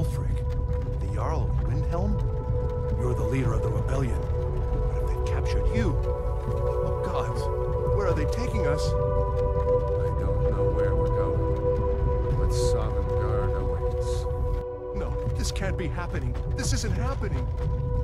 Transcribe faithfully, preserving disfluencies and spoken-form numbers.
Ulfric, the Jarl of Windhelm? You're the leader of the rebellion. But if they've captured you... Oh gods, where are they taking us? I don't know where we're going, but Sovngarde awaits. No, this can't be happening. This isn't happening.